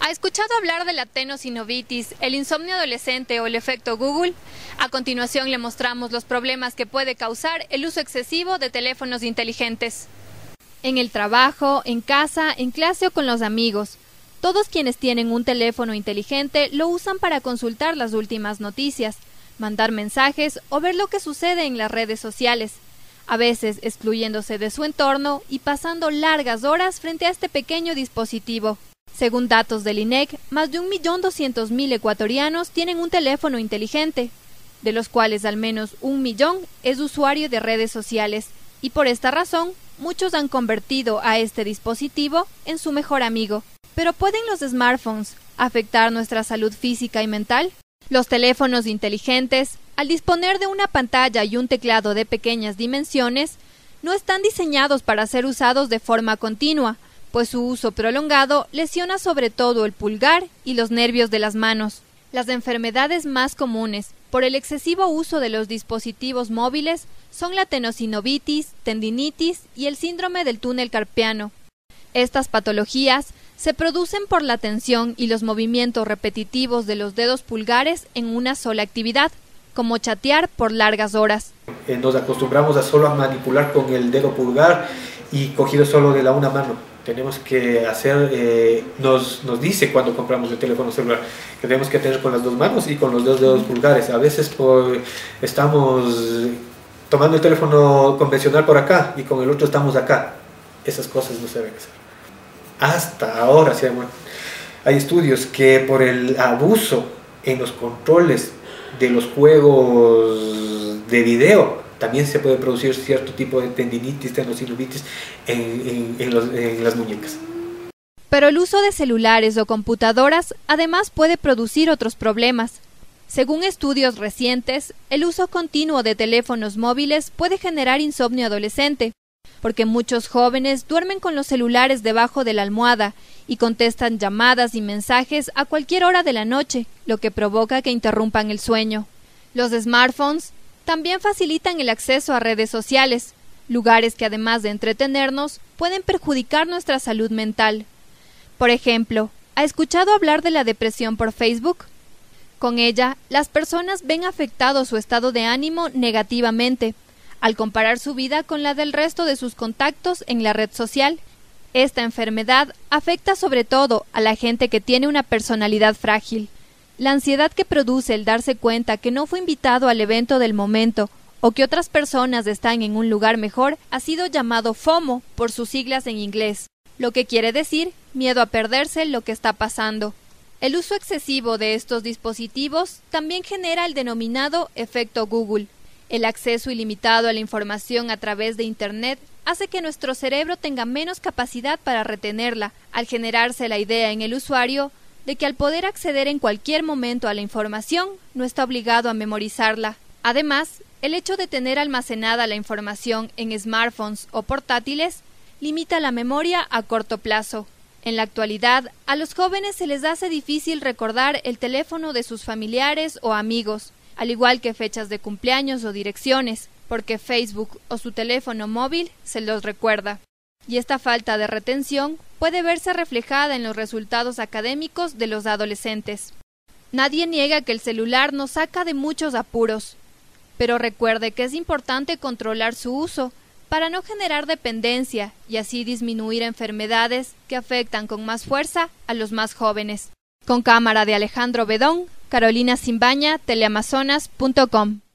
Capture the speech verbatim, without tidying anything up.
¿Ha escuchado hablar de la tenosinovitis, el insomnio adolescente o el efecto Google? A continuación le mostramos los problemas que puede causar el uso excesivo de teléfonos inteligentes. En el trabajo, en casa, en clase o con los amigos, todos quienes tienen un teléfono inteligente lo usan para consultar las últimas noticias, mandar mensajes o ver lo que sucede en las redes sociales, a veces excluyéndose de su entorno y pasando largas horas frente a este pequeño dispositivo. Según datos del I N E C, más de un millón doscientos mil ecuatorianos tienen un teléfono inteligente, de los cuales al menos un millón es usuario de redes sociales, y por esta razón, muchos han convertido a este dispositivo en su mejor amigo. ¿Pero pueden los smartphones afectar nuestra salud física y mental? Los teléfonos inteligentes, al disponer de una pantalla y un teclado de pequeñas dimensiones, no están diseñados para ser usados de forma continua, pues su uso prolongado lesiona sobre todo el pulgar y los nervios de las manos. Las enfermedades más comunes por el excesivo uso de los dispositivos móviles son la tenosinovitis, tendinitis y el síndrome del túnel carpiano. Estas patologías se producen por la tensión y los movimientos repetitivos de los dedos pulgares en una sola actividad, como chatear por largas horas. Eh, nos acostumbramos a solo a manipular con el dedo pulgar y cogido solo de la una mano. Tenemos que hacer, eh, nos, nos dice cuando compramos el teléfono celular, que tenemos que tener con las dos manos y con los dos dedos pulgares. A veces por, estamos tomando el teléfono convencional por acá y con el otro estamos acá. Esas cosas no se deben hacer. Hasta ahora sí, hay estudios que por el abuso en los controles de los juegos de video también se puede producir cierto tipo de tendinitis, tenosinovitis en, en, en, los, en las muñecas. Pero el uso de celulares o computadoras además puede producir otros problemas. Según estudios recientes, el uso continuo de teléfonos móviles puede generar insomnio adolescente, porque muchos jóvenes duermen con los celulares debajo de la almohada y contestan llamadas y mensajes a cualquier hora de la noche, lo que provoca que interrumpan el sueño. Los smartphones también facilitan el acceso a redes sociales, lugares que además de entretenernos, pueden perjudicar nuestra salud mental. Por ejemplo, ¿ha escuchado hablar de la depresión por Facebook? Con ella, las personas ven afectado su estado de ánimo negativamente, al comparar su vida con la del resto de sus contactos en la red social. Esta enfermedad afecta sobre todo a la gente que tiene una personalidad frágil. La ansiedad que produce el darse cuenta que no fue invitado al evento del momento o que otras personas están en un lugar mejor ha sido llamado FOMO por sus siglas en inglés, lo que quiere decir miedo a perderse lo que está pasando. El uso excesivo de estos dispositivos también genera el denominado efecto Google. El acceso ilimitado a la información a través de Internet hace que nuestro cerebro tenga menos capacidad para retenerla, al generarse la idea en el usuario de que al poder acceder en cualquier momento a la información, no está obligado a memorizarla. Además, el hecho de tener almacenada la información en smartphones o portátiles limita la memoria a corto plazo. En la actualidad, a los jóvenes se les hace difícil recordar el teléfono de sus familiares o amigos, al igual que fechas de cumpleaños o direcciones, porque Facebook o su teléfono móvil se los recuerda. Y esta falta de retención puede verse reflejada en los resultados académicos de los adolescentes. Nadie niega que el celular nos saca de muchos apuros, pero recuerde que es importante controlar su uso para no generar dependencia y así disminuir enfermedades que afectan con más fuerza a los más jóvenes. Con cámara de Alejandro Bedón, Carolina Simbaña, teleamazonas punto com.